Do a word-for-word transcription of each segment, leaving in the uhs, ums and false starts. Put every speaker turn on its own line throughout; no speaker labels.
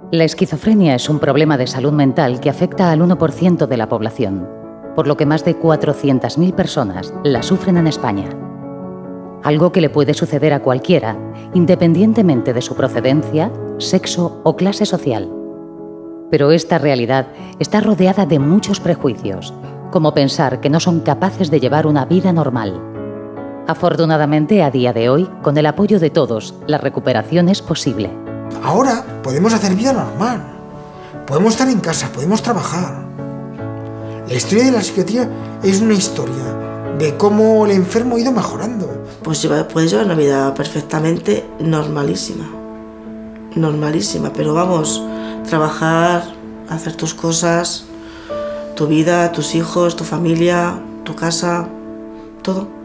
La esquizofrenia es un problema de salud mental que afecta al uno por ciento de la población, por lo que más de cuatrocientas mil personas la sufren en España. Algo que le puede suceder a cualquiera, independientemente de su procedencia, sexo o clase social. Pero esta realidad está rodeada de muchos prejuicios, como pensar que no son capaces de llevar una vida normal. Afortunadamente, a día de hoy, con el apoyo de todos, la recuperación es posible.
Ahora podemos hacer vida normal. Podemos estar en casa, podemos trabajar. La historia de la psiquiatría es una historia de cómo el enfermo ha ido mejorando.
Pues puedes llevar una vida perfectamente normalísima. Normalísima, pero vamos, trabajar, hacer tus cosas, tu vida, tus hijos, tu familia, tu casa, todo.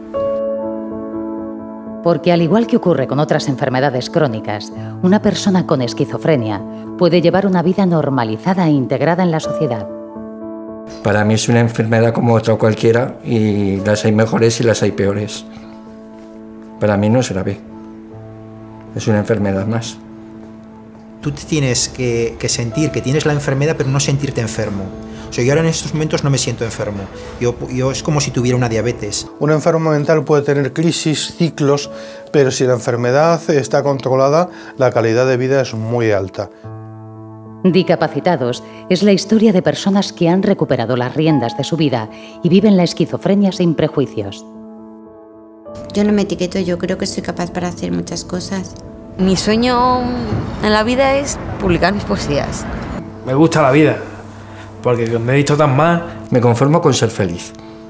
Porque al igual que ocurre con otras enfermedades crónicas, una persona con esquizofrenia puede llevar una vida normalizada e integrada en la sociedad.
Para mí es una enfermedad como otra cualquiera y las hay mejores y las hay peores. Para mí no es grave, es una enfermedad más.
Tú te tienes que, que sentir que tienes la enfermedad pero no sentirte enfermo. O sea, yo ahora en estos momentos no me siento enfermo. Yo, yo es como si tuviera una diabetes.
Un enfermo mental puede tener crisis, ciclos, pero si la enfermedad está controlada, la calidad de vida es muy alta.
Discapacitados es la historia de personas que han recuperado las riendas de su vida y viven la esquizofrenia sin prejuicios.
Yo no me etiqueto, yo creo que soy capaz para hacer muchas cosas.
Mi sueño en la vida es publicar mis poesías.
Me gusta la vida, porque me he visto tan mal.
Me conformo con ser feliz.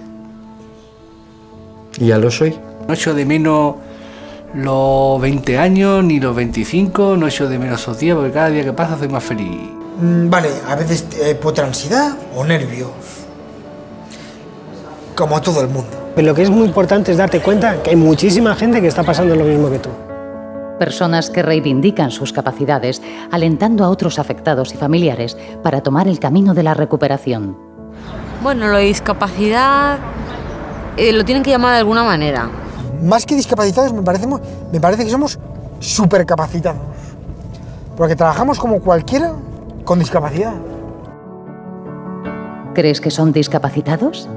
Y ya lo soy.
No echo de menos los veinte años, ni los veinticinco, no echo de menos esos días, porque cada día que pasa soy más feliz.
Mm, vale, a veces eh, puede tener ansiedad o nervios. Como todo el mundo.
Pero lo que es muy importante es darte cuenta que hay muchísima gente que está pasando lo mismo que tú.
Personas que reivindican sus capacidades, alentando a otros afectados y familiares para tomar el camino de la recuperación.
Bueno, lo de discapacidad eh, lo tienen que llamar de alguna manera.
Más que discapacitados, me parece, me parece que somos supercapacitados. Porque trabajamos como cualquiera con discapacidad.
¿Crees que son discapacitados?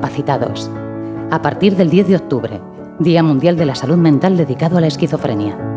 Discapacitados. A partir del diez de octubre, Día Mundial de la Salud Mental dedicado a la esquizofrenia.